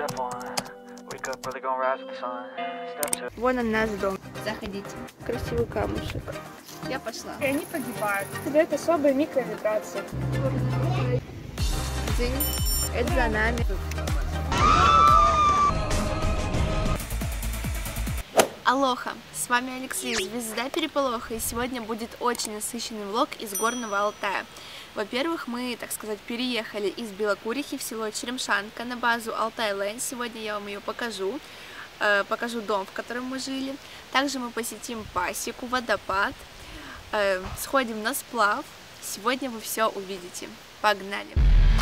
Вон он наш дом. Заходите. Красивый камушек. Я пошла. И они погибают. Это особая микровибрация. Это за нами. Алоха, с вами Алексей, звезда Переполоха, и сегодня будет очень насыщенный влог из Горного Алтая. Во-первых, мы, так сказать, переехали из Белокурихи в село Черемшанка на базу Altai Land. Сегодня я вам ее покажу. Покажу дом, в котором мы жили. Также мы посетим пасеку, водопад, сходим на сплав. Сегодня вы все увидите. Погнали!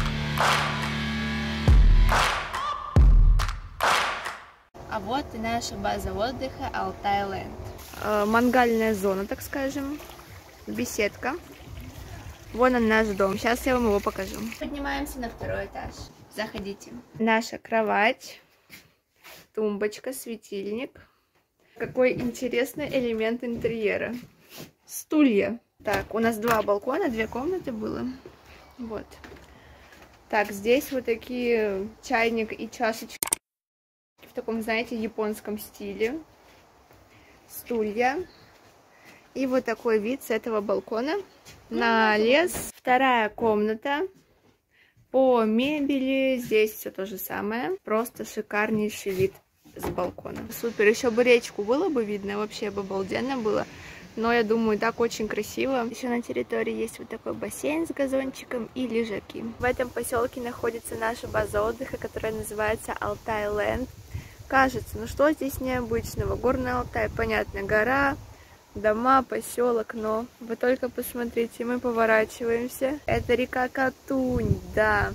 А вот и наша база отдыха Altai Land. Мангальная зона, так скажем. Беседка. Вон он наш дом. Сейчас я вам его покажу. Поднимаемся на второй этаж. Заходите. Наша кровать, тумбочка, светильник. Какой интересный элемент интерьера. Стулья. Так, у нас два балкона, 2 комнаты было. Вот. Так, здесь вот такие чайник и чашечки. В таком, знаете, японском стиле. Стулья. И вот такой вид с этого балкона на лес. Вторая комната. По мебели здесь все то же самое. Просто шикарнейший вид с балкона. Супер. Еще бы речку было бы видно. Вообще бы обалденно было. Но я думаю, так очень красиво. Еще на территории есть вот такой бассейн с газончиком и лежаки. В этом поселке находится наша база отдыха, которая называется Altai Land. Кажется, ну что здесь необычного? Горный Алтай, понятно, гора, дома, поселок, но вы только посмотрите, мы поворачиваемся. Это река Катунь, да.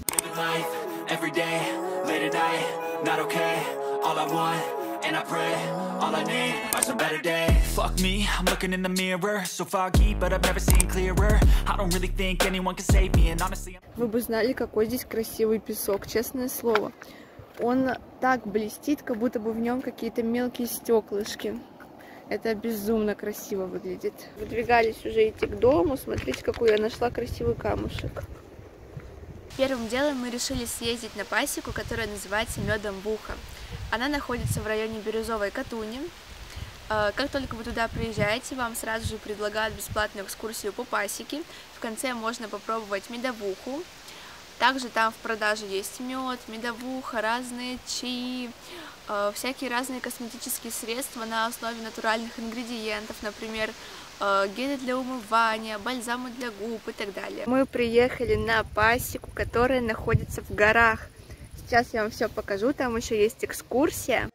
Вы бы знали, какой здесь красивый песок, честное слово. Он так блестит, как будто бы в нем какие-то мелкие стеклышки. Это безумно красиво выглядит. Выдвигались уже идти к дому. Смотрите, какой я нашла красивый камушек. Первым делом мы решили съездить на пасеку, которая называется Медом Буха. Она находится в районе Бирюзовой Катуни. Как только вы туда приезжаете, вам сразу же предлагают бесплатную экскурсию по пасеке. В конце можно попробовать медовуху. Также там в продаже есть мед, медовуха, разные чаи, всякие разные косметические средства на основе натуральных ингредиентов, например, гели для умывания, бальзамы для губ и так далее. Мы приехали на пасеку, которая находится в горах. Сейчас я вам все покажу, там еще есть экскурсия.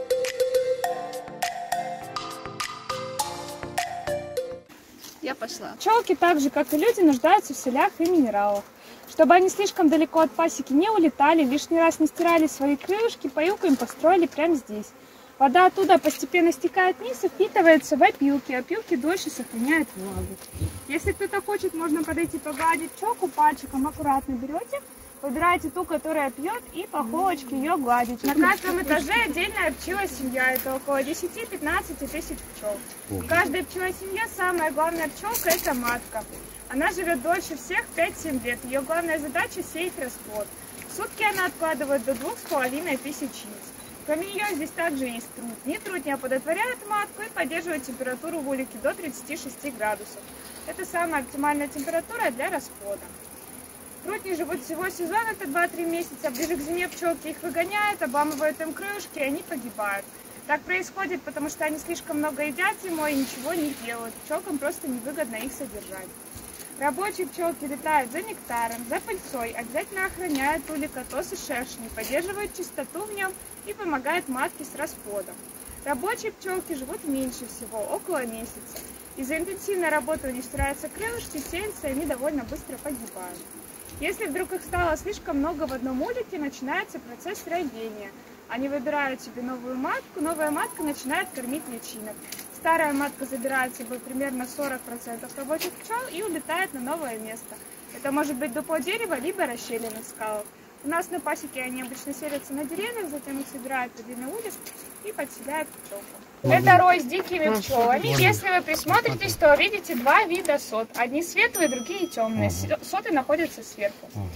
Я пошла. Пчелки, так же как и люди, нуждаются в солях и минералах. Чтобы они слишком далеко от пасеки не улетали, лишний раз не стирали свои крылышки, поилку им построили прямо здесь. Вода оттуда постепенно стекает вниз и впитывается в опилки. Опилки дольше сохраняют влагу. Если кто-то хочет, можно подойти погладить пчелку пальчиком. Аккуратно берете, выбираете ту, которая пьет, и по холочке ее гладите. На каждом этаже отдельная пчелая семья. Это около 10-15 тысяч пчел. В каждой пчелой семье самая главная пчелка – это матка. Она живет дольше всех 5-7 лет. Ее главная задача – сеять расплод. В сутки она откладывает до 2500 яиц. Кроме нее здесь также есть труд. Нетрудни оплодотворяет матку и поддерживает температуру в улике до 36 градусов. Это самая оптимальная температура для расплода. Трудни живут всего сезон, это 2-3 месяца. Ближе к зиме пчелки их выгоняют, обламывают им крылышки, и они погибают. Так происходит, потому что они слишком много едят зимой и ничего не делают. Пчелкам просто невыгодно их содержать. Рабочие пчелки летают за нектаром, за пыльцой, обязательно охраняют улей, отос и шершни, поддерживают чистоту в нем и помогают матке с расплодом. Рабочие пчелки живут меньше всего, около месяца. Из-за интенсивной работы у них стираются крылышки, сеются, и они довольно быстро погибают. Если вдруг их стало слишком много в одном улике, начинается процесс рождения. Они выбирают себе новую матку, новая матка начинает кормить личинок. Старая матка забирает с собой примерно 40% рабочих пчел и улетает на новое место. Это может быть дупло дерева, либо расщелина в скалах. У нас на пасеке они обычно селятся на деревьях, затем их собирают в длинный улей и подселяют к пчелкам. Это рой с дикими пчелами. Если вы присмотритесь, то увидите 2 вида сот. Одни светлые, другие темные. Соты находятся сверху.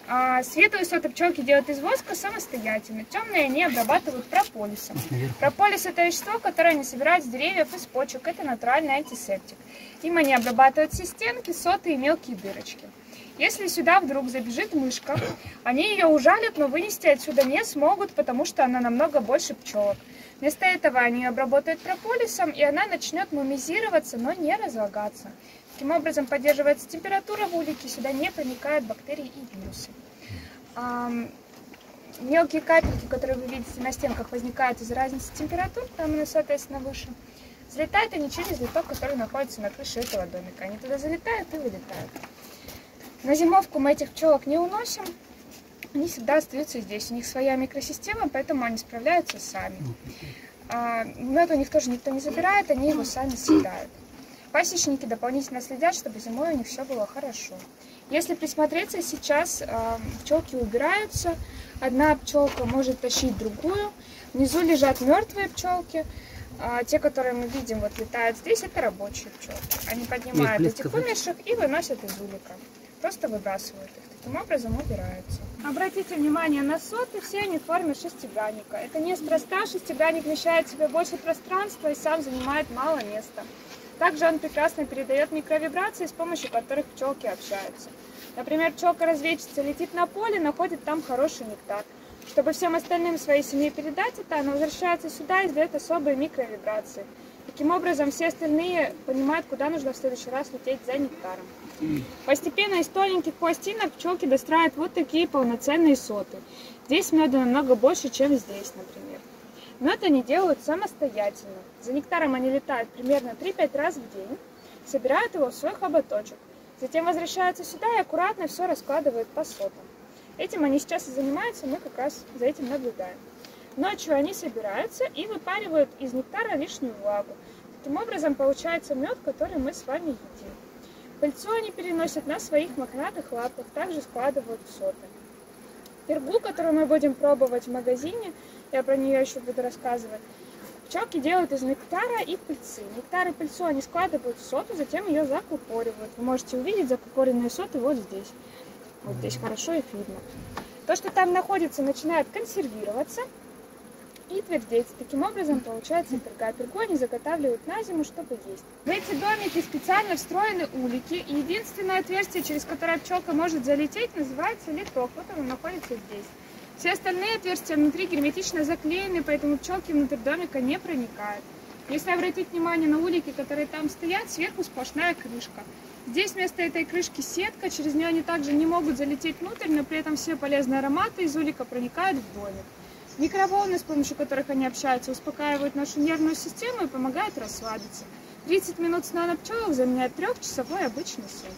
Светлые соты пчелки делают из воска самостоятельно. Темные они обрабатывают прополисом. Прополис — это вещество, которое они собирают с деревьев и с почек. Это натуральный антисептик. Им они обрабатывают все стенки, соты и мелкие дырочки. Если сюда вдруг забежит мышка, они ее ужалят, но вынести отсюда не смогут, потому что она намного больше пчелок. Вместо этого они ее обработают прополисом, и она начнет мумизироваться, но не разлагаться. Таким образом поддерживается температура в улике, сюда не проникают бактерии и вирусы. Мелкие капельки, которые вы видите на стенках, возникают из-за разницы температур, там она, соответственно, выше. Взлетают они через литок, который находится на крыше этого домика. Они туда залетают и вылетают. На зимовку мы этих пчелок не уносим, они всегда остаются здесь. У них своя микросистема, поэтому они справляются сами. Мед у них тоже никто не забирает, они его сами съедают. Пасечники дополнительно следят, чтобы зимой у них все было хорошо. Если присмотреться, сейчас пчелки убираются. Одна пчелка может тащить другую. Внизу лежат мертвые пчелки. Те, которые мы видим, вот летают здесь, это рабочие пчелки. Они поднимают этих умерших и выносят из улика. Просто выбрасывают их. Таким образом убираются. Обратите внимание на соты, все они в форме шестигранника. Это неспроста, шестигранник вмещает в себе больше пространства и сам занимает мало места. Также он прекрасно передает микровибрации, с помощью которых пчелки общаются. Например, пчелка-разведчица летит на поле, находит там хороший нектар. Чтобы всем остальным своей семье передать это, она возвращается сюда и издает особые микровибрации. Таким образом, все остальные понимают, куда нужно в следующий раз лететь за нектаром. Постепенно из тоненьких пластинок пчелки достраивают вот такие полноценные соты. Здесь меда намного больше, чем здесь, например. Мед они делают самостоятельно. За нектаром они летают примерно 3-5 раз в день, собирают его в свой хоботочек. Затем возвращаются сюда и аккуратно все раскладывают по сотам. Этим они сейчас и занимаются, мы как раз за этим наблюдаем. Ночью они собираются и выпаривают из нектара лишнюю влагу. Таким образом получается мед, который мы с вами едим. Пыльцу они переносят на своих мохнатых лапках, также складывают в соты. Пергу, которую мы будем пробовать в магазине, я про нее еще буду рассказывать, пчелки делают из нектара и пыльцы. Нектар и пыльцу они складывают в соту, затем ее закупоривают. Вы можете увидеть закупоренные соты вот здесь. Вот здесь хорошо их видно. То, что там находится, начинает консервироваться и твердеть. Таким образом получается перга. Пергу они заготавливают на зиму, чтобы есть. В эти домики специально встроены улики. И единственное отверстие, через которое пчелка может залететь, называется литок. Вот оно находится здесь. Все остальные отверстия внутри герметично заклеены, поэтому пчелки внутрь домика не проникают. Если обратить внимание на улики, которые там стоят, сверху сплошная крышка. Здесь вместо этой крышки сетка, через нее они также не могут залететь внутрь, но при этом все полезные ароматы из улика проникают в домик. Микроволны, с помощью которых они общаются, успокаивают нашу нервную систему и помогают расслабиться. 30 минут сна на пчелах заменяет 3-часовой обычный сон.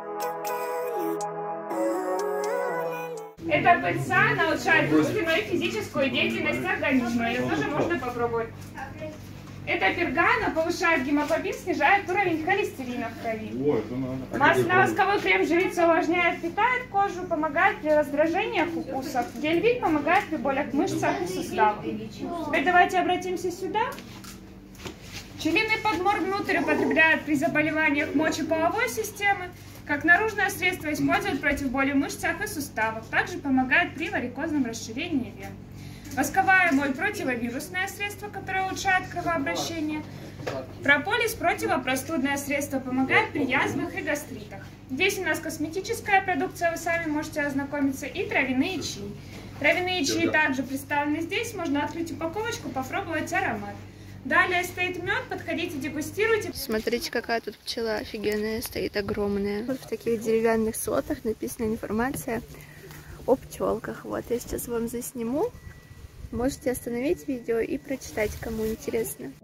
Эта пыльца, она улучшает умственную и физическую деятельность организма. Ее тоже можно попробовать. Эта перга, она повышает гемоглобин, снижает уровень холестерина в крови. Масляно-восковой крем живица увлажняет, питает кожу, помогает при раздражениях, укусах. Гель-вик помогает при болях в мышцах и суставах. Теперь давайте обратимся сюда. Пчелиный подмор внутрь употребляют при заболеваниях мочеполовой системы. Как наружное средство используют против боли в мышцах и суставах. Также помогает при варикозном расширении вен. Восковая моль – противовирусное средство, которое улучшает кровообращение. Прополис – противопростудное средство, помогает при язвах и гастритах. Здесь у нас косметическая продукция, вы сами можете ознакомиться, и травяные чаи. Травяные чаи также представлены здесь, можно открыть упаковочку, попробовать аромат. Далее стоит мед, подходите, дегустируйте. Смотрите, какая тут пчела офигенная, стоит огромная. Вот в таких деревянных слотах написана информация о пчелках. Вот, я сейчас вам засниму. Можете остановить видео и прочитать, кому интересно.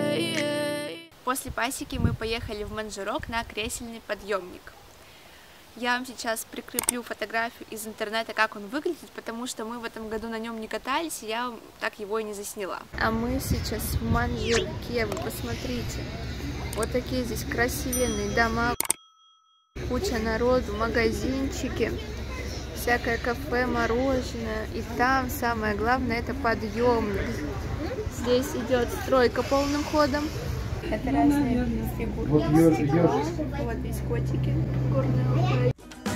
После пасеки мы поехали в Манжерок на кресельный подъемник. Я вам сейчас прикреплю фотографию из интернета, как он выглядит, потому что мы в этом году на нем не катались, и я так его и не засняла. А мы сейчас в Манжирке, вы посмотрите. Вот такие здесь красивенные дома, куча народу, магазинчики, всякое кафе, мороженое. И там самое главное — это подъемник. Здесь идет стройка полным ходом. Это разные фигурки из стекла. Вот здесь котики, горные Алтаи.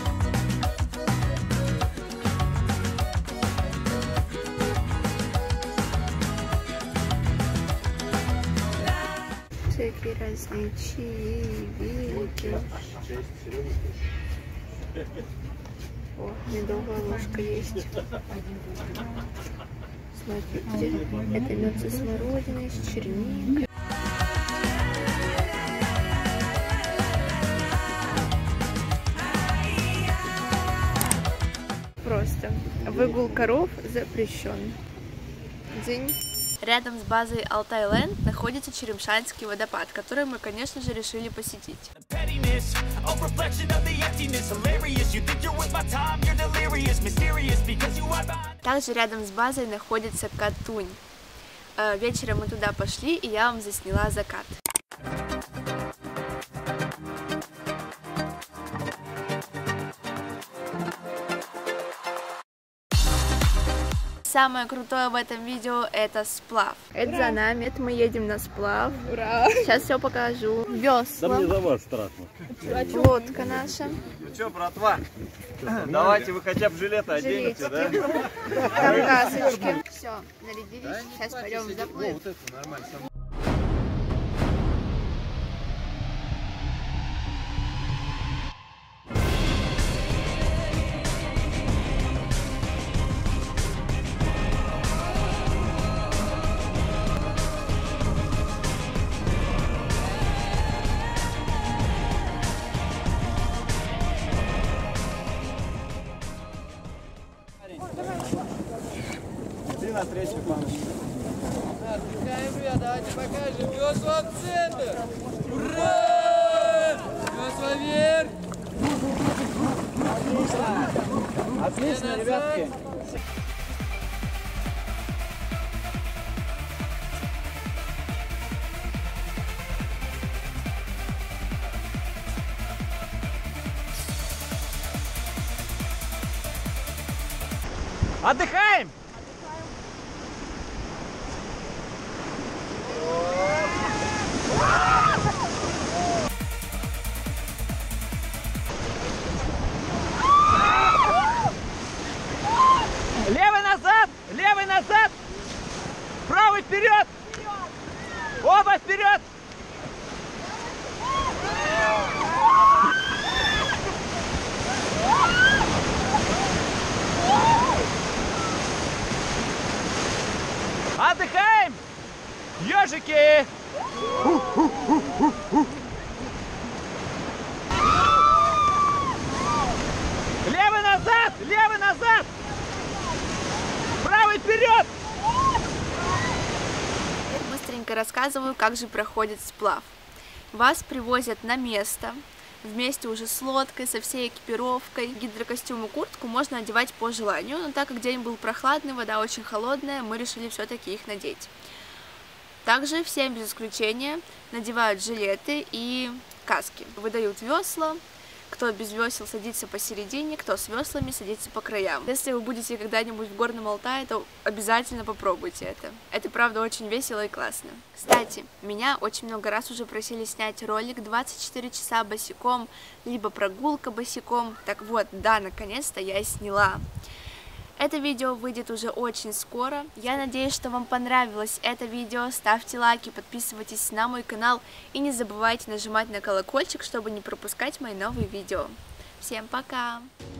Всякие разные чаи, велики. О, медовая ложка есть. Смотрите, это мед со смородиной, с черникой. Просто выгул коров запрещен. Дзынь. Рядом с базой Алтайленд находится Черемшанский водопад, который мы, конечно же, решили посетить. Также рядом с базой находится Катунь. Вечером мы туда пошли, и я вам засняла закат. Самое крутое в этом видео — это сплав. Это за нами, это мы едем на сплав. Ура! Сейчас все покажу. Весла. Да мне за вас страшно. Лодка наша. Ну что, братва, давайте вы хотя бы жилеты оденете, да? Там касочки. Все, нарядились, сейчас пойдем в заплыв. Вот это нормально. На третью паночку. Отдыхаем, ребята, давайте покажем. Весла в центр. Ура! Весла вверх. Отлично. Отлично, ребятки. Отдыхаем! Левый назад! Левый назад! Правый вперед! Оба вперед! Отдыхаем! Ежики! Левый назад! Левый назад! Правый вперед! Быстренько рассказываю, как же проходит сплав. Вас привозят на место, вместе уже с лодкой, со всей экипировкой. Гидрокостюм и куртку можно одевать по желанию, но так как день был прохладный, вода очень холодная, мы решили все-таки их надеть. Также всем без исключения надевают жилеты и каски. Выдают весла. Кто без весел, садится посередине, кто с веслами, садится по краям. Если вы будете когда-нибудь в Горном Алтае, то обязательно попробуйте это. Это правда очень весело и классно. Кстати, меня очень много раз уже просили снять ролик 24 часа босиком, либо прогулка босиком. Так вот, да, наконец-то я сняла. Это видео выйдет уже очень скоро. Я надеюсь, что вам понравилось это видео. Ставьте лайки, подписывайтесь на мой канал и не забывайте нажимать на колокольчик, чтобы не пропускать мои новые видео. Всем пока!